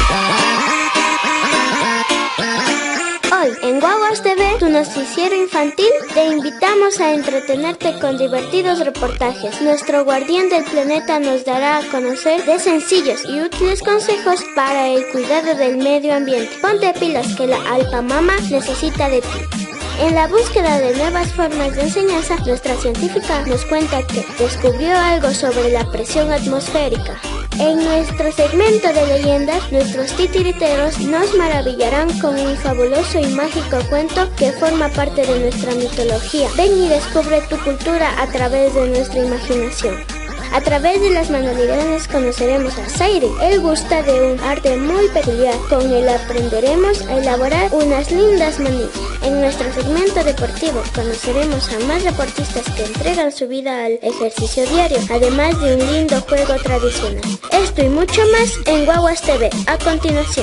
Hoy en Guaguas TV, tu noticiero infantil, te invitamos a entretenerte con divertidos reportajes. Nuestro guardián del planeta nos dará a conocer de sencillos y útiles consejos para el cuidado del medio ambiente. Ponte pilas que la Alpamama necesita de ti. En la búsqueda de nuevas formas de enseñanza, nuestra científica nos cuenta que descubrió algo sobre la presión atmosférica. En nuestro segmento de leyendas, nuestros titiriteros nos maravillarán con un fabuloso y mágico cuento que forma parte de nuestra mitología. Ven y descubre tu cultura a través de nuestra imaginación. A través de las manualidades conoceremos a Zaire. Él gusta de un arte muy peculiar. Con él aprenderemos a elaborar unas lindas manillas. En nuestro segmento deportivo conoceremos a más deportistas que entregan su vida al ejercicio diario, además de un lindo juego tradicional. Esto y mucho más en Guaguas TV. A continuación.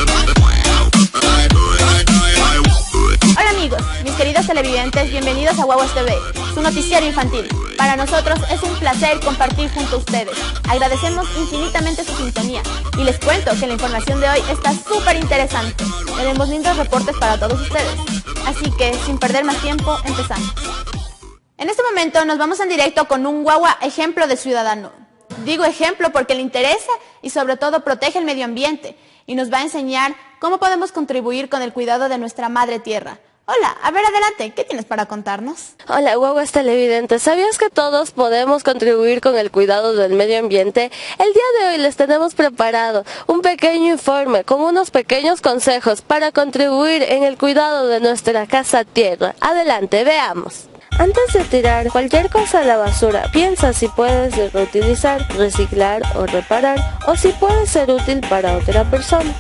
Hola amigos, mis queridos televidentes, bienvenidos a Guaguas TV, su noticiero infantil. Para nosotros es un placer compartir junto a ustedes. Agradecemos infinitamente su sintonía y les cuento que la información de hoy está súper interesante. Tenemos lindos reportes para todos ustedes. Así que, sin perder más tiempo, empezamos. En este momento nos vamos en directo con un guagua ejemplo de ciudadano. Digo ejemplo porque le interesa y sobre todo protege el medio ambiente y nos va a enseñar cómo podemos contribuir con el cuidado de nuestra madre tierra. Hola, a ver, adelante, ¿qué tienes para contarnos? Hola, guaguas televidentes. ¿Sabías que todos podemos contribuir con el cuidado del medio ambiente? El día de hoy les tenemos preparado un pequeño informe con unos pequeños consejos para contribuir en el cuidado de nuestra casa tierra. Adelante, veamos. Antes de tirar cualquier cosa a la basura, piensa si puedes reutilizar, reciclar o reparar, o si puede ser útil para otra persona.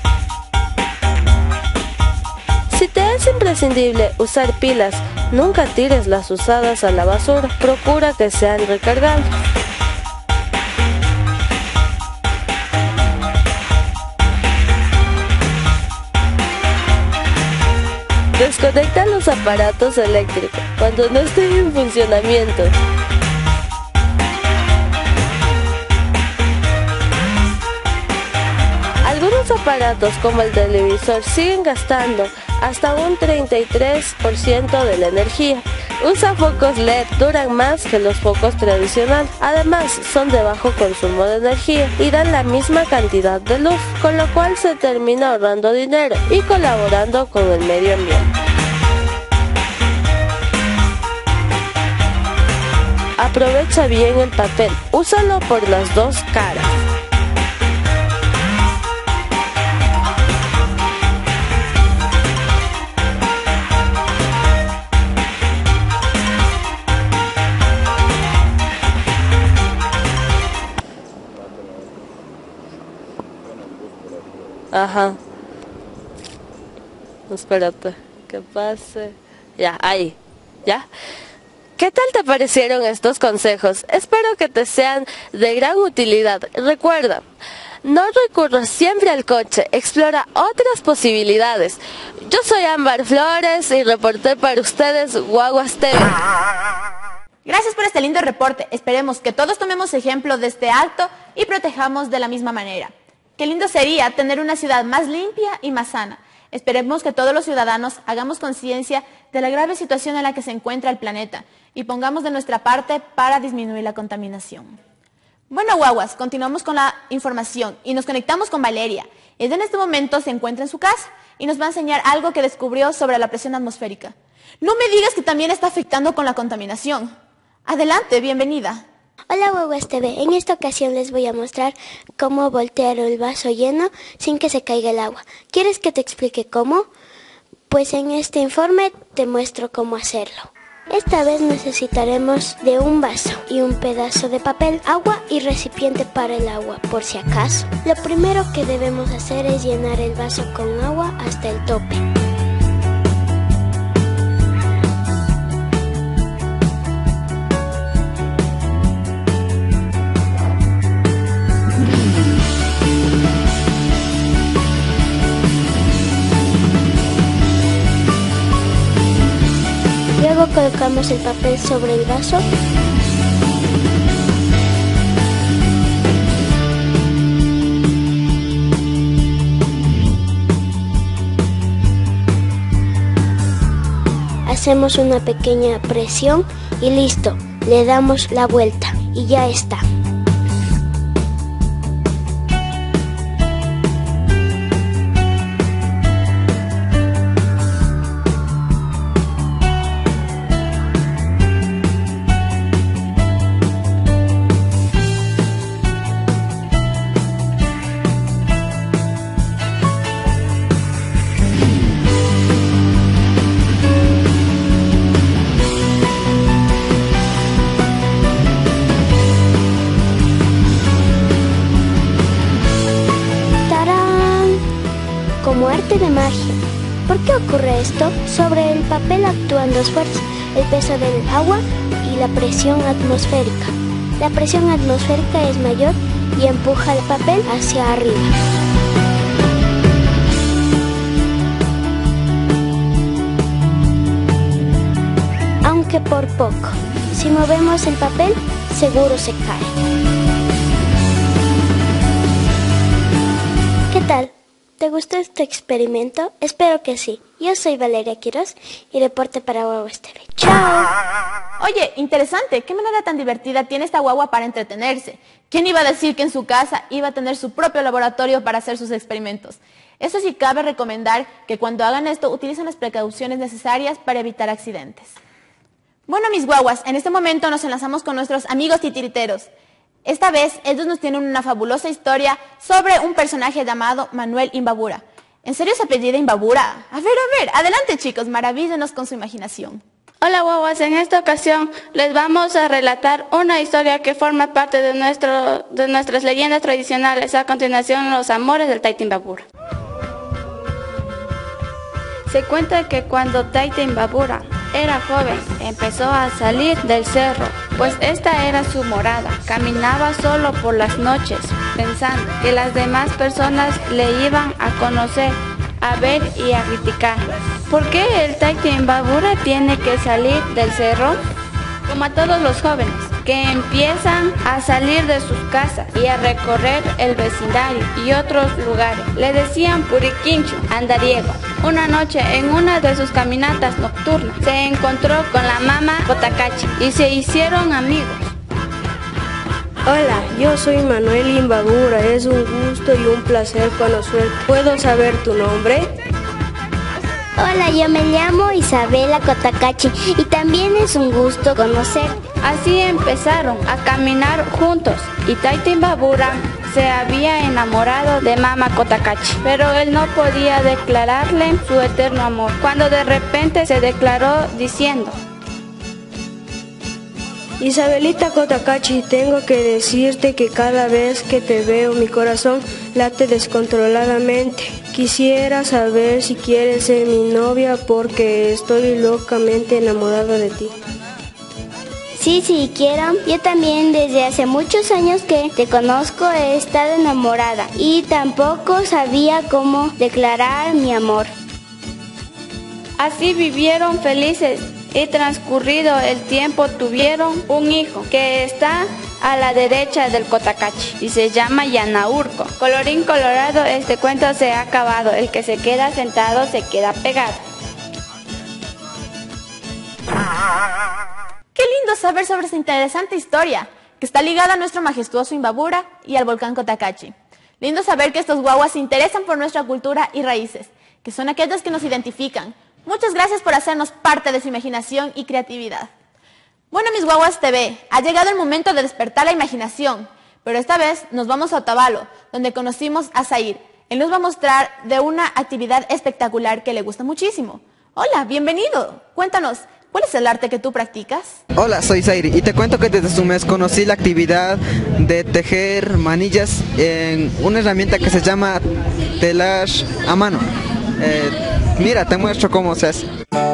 Si te es imprescindible usar pilas, nunca tires las usadas a la basura. Procura que sean recargables. Desconecta los aparatos eléctricos cuando no estén en funcionamiento. Algunos aparatos como el televisor siguen gastando hasta un 33% de la energía. Usa focos LED, duran más que los focos tradicionales. Además, son de bajo consumo de energía y dan la misma cantidad de luz, con lo cual se termina ahorrando dinero y colaborando con el medio ambiente. Aprovecha bien el papel, úsalo por las dos caras. Ajá. Espérate, que pase. Ya, ahí. ¿Ya? ¿Qué tal te parecieron estos consejos? Espero que te sean de gran utilidad. Recuerda, no recurras siempre al coche, explora otras posibilidades. Yo soy Ámbar Flores y reporté para ustedes Guaguas TV. Gracias por este lindo reporte. Esperemos que todos tomemos ejemplo de este acto y protejamos de la misma manera. Qué lindo sería tener una ciudad más limpia y más sana. Esperemos que todos los ciudadanos hagamos conciencia de la grave situación en la que se encuentra el planeta y pongamos de nuestra parte para disminuir la contaminación. Bueno, guaguas, continuamos con la información y nos conectamos con Valeria. Ella en este momento se encuentra en su casa y nos va a enseñar algo que descubrió sobre la presión atmosférica. No me digas que también está afectando con la contaminación. Adelante, bienvenida. Hola Guaguas TV, en esta ocasión les voy a mostrar cómo voltear el vaso lleno sin que se caiga el agua. ¿Quieres que te explique cómo? Pues en este informe te muestro cómo hacerlo. Esta vez necesitaremos de un vaso y un pedazo de papel, agua y recipiente para el agua, por si acaso. Lo primero que debemos hacer es llenar el vaso con agua hasta el tope. Luego colocamos el papel sobre el vaso. hacemos una pequeña presión y listo, le damos la vuelta y ya está. Como arte de magia. ¿Por qué ocurre esto? Sobre el papel actúan dos fuerzas, el peso del agua y la presión atmosférica. La presión atmosférica es mayor y empuja el papel hacia arriba. Aunque por poco. Si movemos el papel, seguro se cae. ¿Qué tal? ¿Te gustó este experimento? Espero que sí. Yo soy Valeria Quiroz y reporte para Guaguas TV. ¡Chao! Oye, interesante. ¿Qué manera tan divertida tiene esta guagua para entretenerse? ¿Quién iba a decir que en su casa iba a tener su propio laboratorio para hacer sus experimentos? Eso sí, cabe recomendar que cuando hagan esto utilicen las precauciones necesarias para evitar accidentes. Bueno, mis guaguas, en este momento nos enlazamos con nuestros amigos titiriteros. Esta vez, ellos nos tienen una fabulosa historia sobre un personaje llamado Manuel Imbabura. ¿En serio se apellida Imbabura? A ver, adelante chicos, maravíllenos con su imaginación. Hola guaguas, en esta ocasión les vamos a relatar una historia que forma parte de nuestras leyendas tradicionales. A continuación, los amores del Taita Imbabura. Se cuenta que cuando Taita Imbabura era joven, empezó a salir del cerro, pues esta era su morada. Caminaba solo por las noches, pensando que las demás personas le iban a conocer, a ver y a criticar. ¿Por qué el Taita Imbabura tiene que salir del cerro? Como a todos los jóvenes, que empiezan a salir de sus casas y a recorrer el vecindario y otros lugares. Le decían Puriquincho, andariego. Una noche, en una de sus caminatas nocturnas, se encontró con la mama Cotacachi y se hicieron amigos. Hola, yo soy Manuel Imbabura. Es un gusto y un placer conocerte. ¿Puedo saber tu nombre? Hola, yo me llamo Isabela Cotacachi y también es un gusto conocer. Así empezaron a caminar juntos y Taita Imbabura se había enamorado de Mama Cotacachi, pero él no podía declararle su eterno amor, cuando de repente se declaró diciendo: Isabelita Cotacachi, tengo que decirte que cada vez que te veo mi corazón late descontroladamente. Quisiera saber si quieres ser mi novia porque estoy locamente enamorado de ti. Sí, quiero. Yo también desde hace muchos años que te conozco he estado enamorada y tampoco sabía cómo declarar mi amor. Así vivieron felices y transcurrido el tiempo tuvieron un hijo que está a la derecha del Cotacachi y se llama Yanaurco. Colorín colorado, este cuento se ha acabado. El que se queda sentado se queda pegado. Qué lindo saber sobre esta interesante historia, que está ligada a nuestro majestuoso Imbabura y al volcán Cotacachi. Lindo saber que estos guaguas se interesan por nuestra cultura y raíces, que son aquellas que nos identifican. Muchas gracias por hacernos parte de su imaginación y creatividad. Bueno, mis Guaguas TV, ha llegado el momento de despertar la imaginación, pero esta vez nos vamos a Otavalo, donde conocimos a Zair. Él nos va a mostrar de una actividad espectacular que le gusta muchísimo. Hola, bienvenido. Cuéntanos, ¿cuál es el arte que tú practicas? Hola, soy Zair y te cuento que desde hace un mes conocí la actividad de tejer manillas en una herramienta que se llama telar a mano. Mira, te muestro cómo se hace.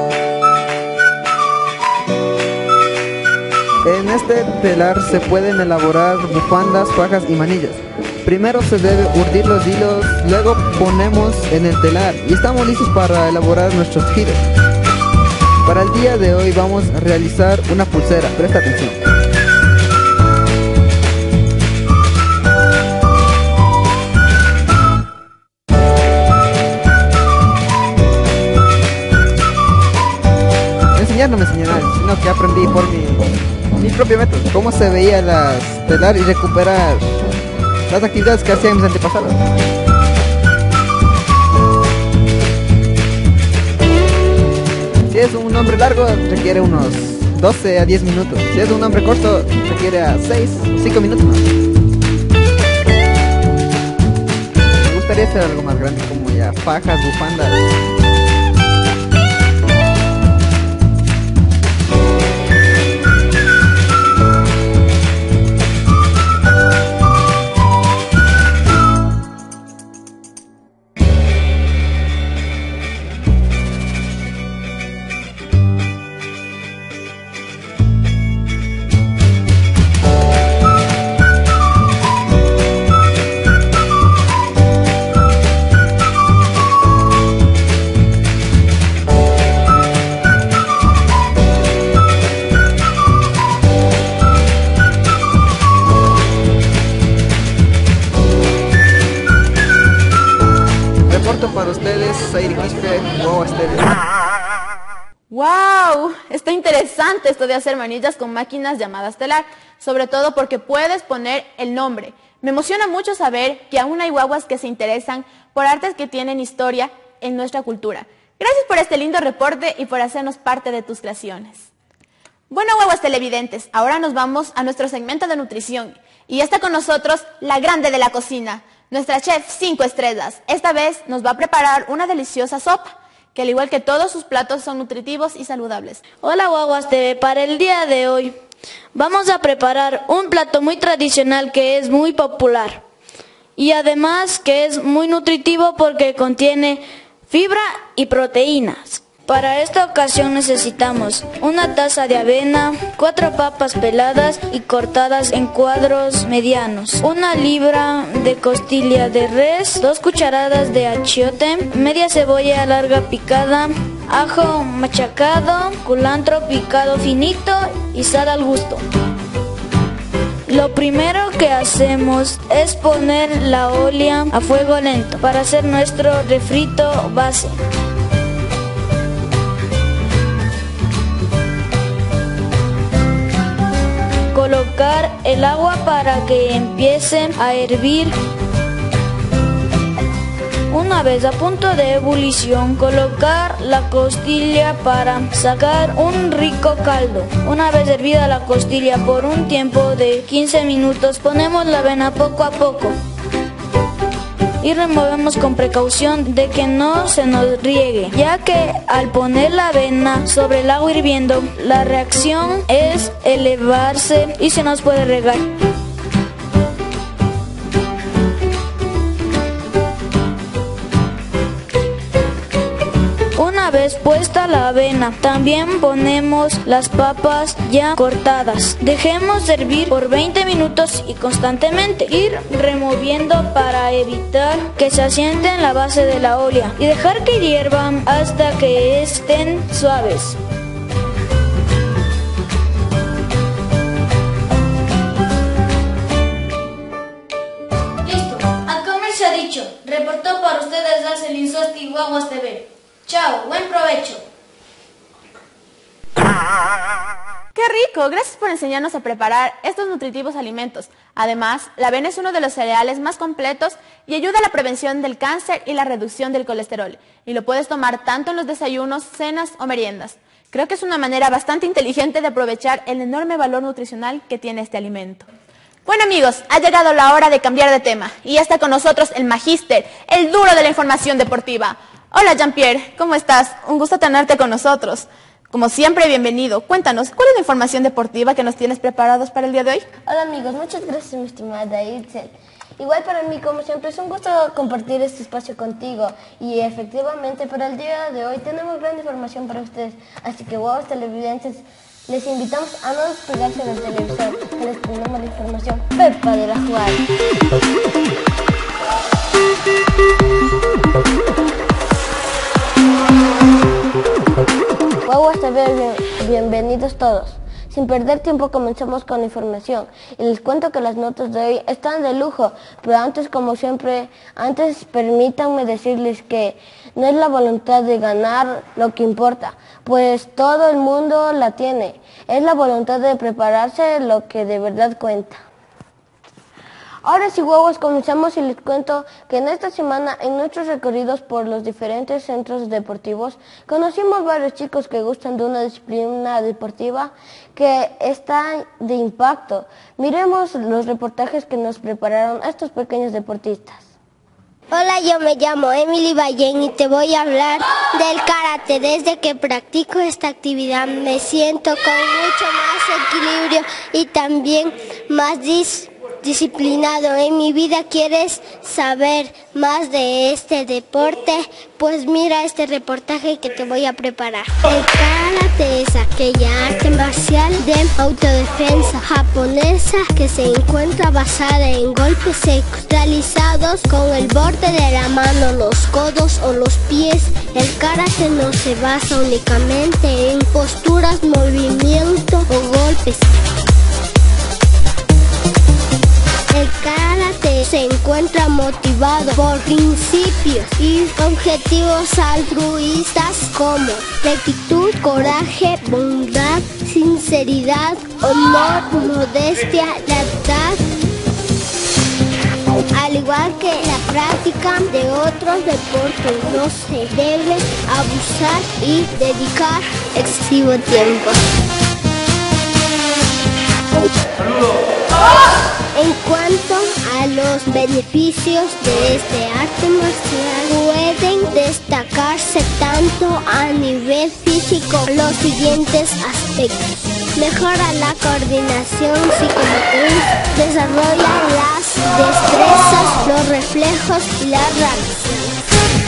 En este telar se pueden elaborar bufandas, fajas y manillas. Primero se debe urdir los hilos, luego ponemos en el telar y estamos listos para elaborar nuestros tejidos. Para el día de hoy vamos a realizar una pulsera, presta atención. enseñar no me enseñaron, sino que aprendí por mi propio método. Cómo se veía las telar y recuperar las actividades que hacían mis antepasados. Si es un nombre largo, requiere unos 12 a 10 minutos. Si es un nombre corto, requiere a 5 minutos más. Me gustaría hacer algo más grande, como ya fajas, bufandas. Para ustedes, Zaire Quispe, Guaguas TV. ¡Wow! Está interesante esto de hacer manillas con máquinas llamadas telar, sobre todo porque puedes poner el nombre. Me emociona mucho saber que aún hay guaguas que se interesan por artes que tienen historia en nuestra cultura. Gracias por este lindo reporte y por hacernos parte de tus creaciones. Bueno, guaguas televidentes, ahora nos vamos a nuestro segmento de nutrición. Y está con nosotros la grande de la cocina, nuestra chef 5 estrellas. Esta vez nos va a preparar una deliciosa sopa, que al igual que todos sus platos son nutritivos y saludables. Hola Guaguas TV, para el día de hoy vamos a preparar un plato muy tradicional que es muy popular y además que es muy nutritivo porque contiene fibra y proteínas. Para esta ocasión necesitamos una taza de avena, 4 papas peladas y cortadas en cuadros medianos, 1 libra de costilla de res, 2 cucharadas de achiote, media cebolla larga picada, ajo machacado, culantro picado finito y sal al gusto. Lo primero que hacemos es poner la olla a fuego lento para hacer nuestro refrito base. Colocar el agua para que empiece a hervir. Una vez a punto de ebullición, colocar la costilla para sacar un rico caldo. Una vez hervida la costilla por un tiempo de 15 minutos, ponemos la avena poco a poco y removemos con precaución de que no se nos riegue, ya que al poner la avena sobre el agua hirviendo, la reacción es elevarse y se nos puede regar. Una vez puesta la avena, también ponemos las papas ya cortadas. Dejemos hervir por 20 minutos y constantemente ir removiendo para evitar que se asiente en la base de la olla y dejar que hiervan hasta que estén suaves. Listo, al comer se ha dicho. Reportó para ustedes Arcelin Sosti, Guaguas TV. Chao, buen provecho. ¡Qué rico! Gracias por enseñarnos a preparar estos nutritivos alimentos. Además, la avena es uno de los cereales más completos y ayuda a la prevención del cáncer y la reducción del colesterol. Y lo puedes tomar tanto en los desayunos, cenas o meriendas. Creo que es una manera bastante inteligente de aprovechar el enorme valor nutricional que tiene este alimento. Bueno amigos, ha llegado la hora de cambiar de tema. Y ya está con nosotros el magíster, el duro de la información deportiva. Hola Jean-Pierre, ¿cómo estás? Un gusto tenerte con nosotros. Como siempre, bienvenido. Cuéntanos, ¿cuál es la información deportiva que nos tienes preparados para el día de hoy? Hola amigos, muchas gracias mi estimada Itzel. Igual para mí, como siempre, es un gusto compartir este espacio contigo. Y efectivamente, para el día de hoy tenemos gran información para ustedes. Así que, guaguas televidentes, les invitamos a no despegarse del televisor, que les tenemos la información Pepa de la Juárez. Guaguas TV, bienvenidos todos. Sin perder tiempo comenzamos con la información y les cuento que las notas de hoy están de lujo, pero antes, como siempre, permítanme decirles que No es la voluntad de ganar lo que importa, pues todo el mundo la tiene. Es la voluntad de prepararse lo que de verdad cuenta. Ahora sí, guaguas, comenzamos y les cuento que en esta semana, en nuestros recorridos por los diferentes centros deportivos, conocimos varios chicos que gustan de una disciplina deportiva que está de impacto. Miremos los reportajes que nos prepararon estos pequeños deportistas. Hola, yo me llamo Emily Ballén y te voy a hablar del karate. Desde que practico esta actividad me siento con mucho más equilibrio y también más disciplinado. En mi vida, ¿quieres saber más de este deporte? Pues mira este reportaje que te voy a preparar. El karate es aquella arte marcial de autodefensa japonesa que se encuentra basada en golpes secos realizados con el borde de la mano, los codos o los pies. El karate no se basa únicamente en posturas, movimiento o golpes. El karate se encuentra motivado por principios y objetivos altruistas como rectitud, coraje, bondad, sinceridad, honor, modestia, lealtad. Al igual que la práctica de otros deportes, no se debe abusar y dedicar excesivo tiempo. En cuanto a los beneficios de este arte marcial, pueden destacarse tanto a nivel físico los siguientes aspectos. Mejora la coordinación psicomotriz, desarrolla las destrezas, los reflejos y las reacciones.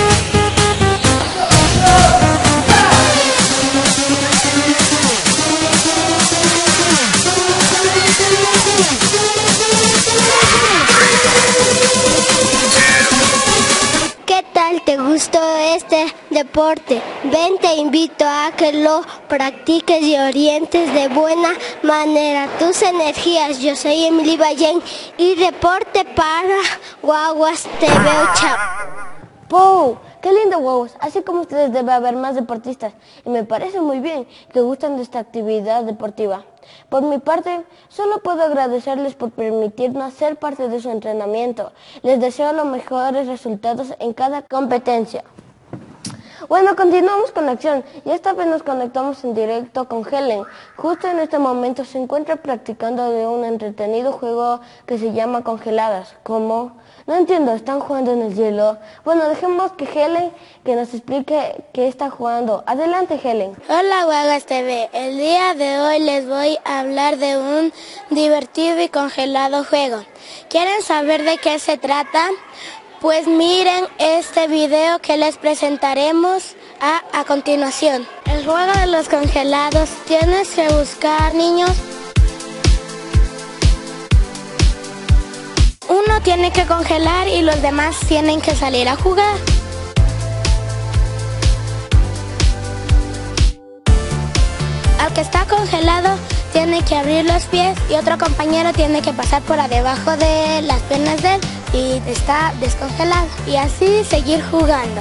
¿Qué tal te gustó este deporte? Ven, te invito a que lo practiques y orientes de buena manera tus energías. Yo soy Emily Ballén y reporte para Guaguas TV. Chao. ¡Pou! ¡Qué lindo, guaguas! Así como ustedes debe haber más deportistas y me parece muy bien que gustan de esta actividad deportiva. Por mi parte, solo puedo agradecerles por permitirnos ser parte de su entrenamiento. Les deseo los mejores resultados en cada competencia. Bueno, continuamos con la acción y esta vez nos conectamos en directo con Helen. Justo en este momento se encuentra practicando de un entretenido juego que se llama Congeladas. ¿Cómo? No entiendo, ¿están jugando en el hielo? Bueno, dejemos que Helen que nos explique qué está jugando. Adelante, Helen. Hola, Guaguas TV. El día de hoy les voy a hablar de un divertido y congelado juego. ¿Quieren saber de qué se trata? Pues miren este video que les presentaremos a continuación. El juego de los congelados. Tienes que buscar niños. Uno tiene que congelar y los demás tienen que salir a jugar. Al que está congelado tiene que abrir los pies y otro compañero tiene que pasar por debajo de las piernas de él y está descongelado. Y así seguir jugando.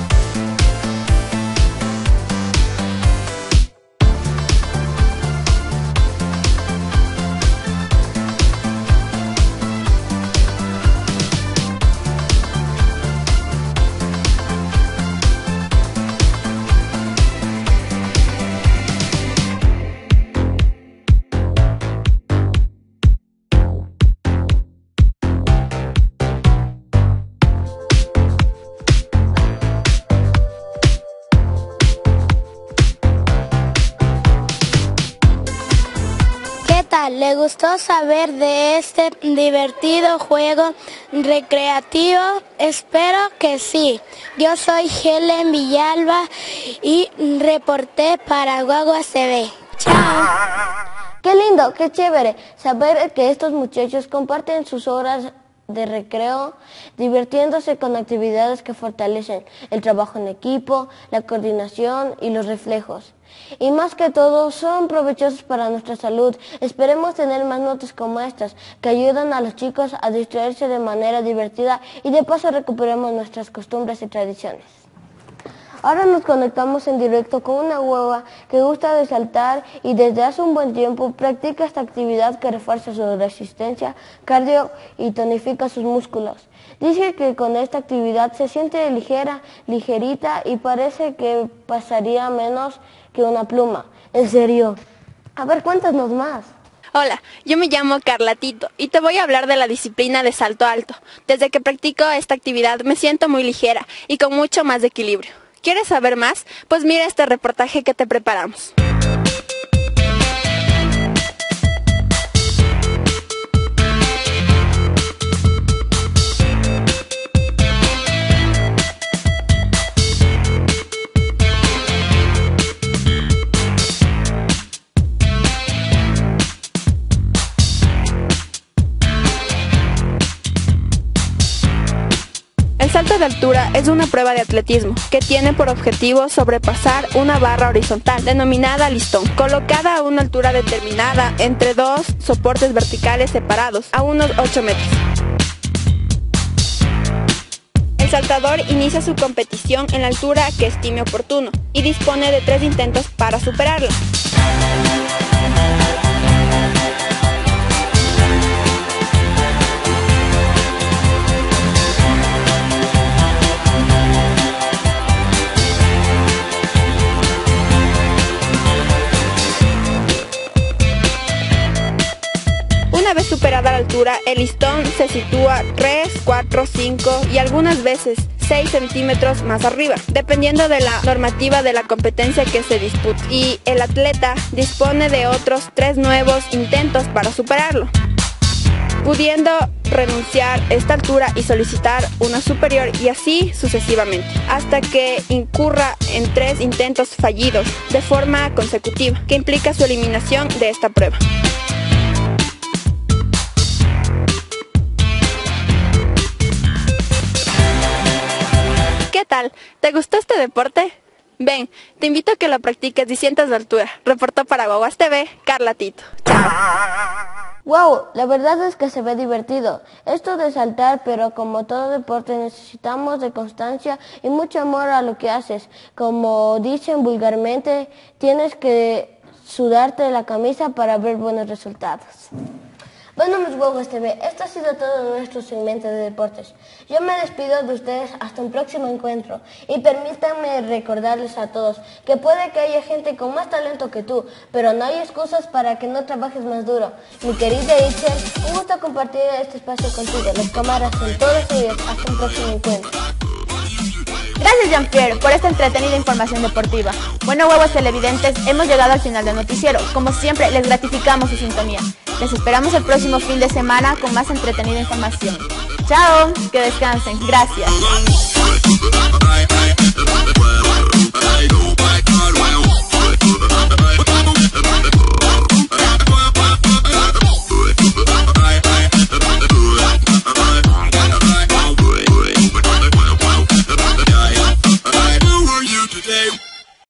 ¿Le gustó saber de este divertido juego recreativo? Espero que sí. Yo soy Helen Villalba y reporté para Guaguas TV. Chao. Qué lindo, qué chévere saber que estos muchachos comparten sus horas de recreo divirtiéndose con actividades que fortalecen el trabajo en equipo, la coordinación y los reflejos. Y más que todo son provechosos para nuestra salud. Esperemos tener más notas como estas que ayudan a los chicos a distraerse de manera divertida y de paso recuperemos nuestras costumbres y tradiciones. Ahora nos conectamos en directo con una guagua que gusta de saltar y desde hace un buen tiempo practica esta actividad que refuerza su resistencia, cardio y tonifica sus músculos. Dice que con esta actividad se siente ligera, ligerita y parece que pasaría menos que una pluma. ¿En serio? A ver, cuéntanos más. Hola, yo me llamo Carla Tito y te voy a hablar de la disciplina de salto alto. Desde que practico esta actividad me siento muy ligera y con mucho más de equilibrio. ¿Quieres saber más? Pues mira este reportaje que te preparamos. El salto de altura es una prueba de atletismo que tiene por objetivo sobrepasar una barra horizontal denominada listón, colocada a una altura determinada entre dos soportes verticales separados a unos 8 metros. El saltador inicia su competición en la altura que estime oportuno y dispone de 3 intentos para superarla. Una vez superada la altura, el listón se sitúa 3, 4, 5 y algunas veces 6 centímetros más arriba, dependiendo de la normativa de la competencia que se disputa. Y el atleta dispone de otros 3 nuevos intentos para superarlo, pudiendo renunciar a esta altura y solicitar una superior y así sucesivamente, hasta que incurra en 3 intentos fallidos de forma consecutiva, que implica su eliminación de esta prueba. ¿Qué tal? ¿Te gustó este deporte? Ven, te invito a que lo practiques y sientas de altura. Reportó para Guaguas TV, Carla Tito. Chao. Wow, la verdad es que se ve divertido. Esto de saltar, pero como todo deporte necesitamos de constancia y mucho amor a lo que haces. Como dicen vulgarmente, tienes que sudarte la camisa para ver buenos resultados. Bueno, mis Guaguas TV, esto ha sido todo nuestro segmento de deportes. Yo me despido de ustedes hasta un próximo encuentro y permítanme recordarles a todos que puede que haya gente con más talento que tú, pero no hay excusas para que no trabajes más duro. Mi querida Itzel, un gusto compartir este espacio contigo. Las cámaras son todas ellas. Hasta un próximo encuentro. Gracias, Jean-Pierre, por esta entretenida información deportiva. Bueno, Guaguas televidentes, hemos llegado al final del noticiero. Como siempre, les gratificamos su sintonía. Les esperamos el próximo fin de semana con más entretenida información. ¡Chao! Que descansen. Gracias.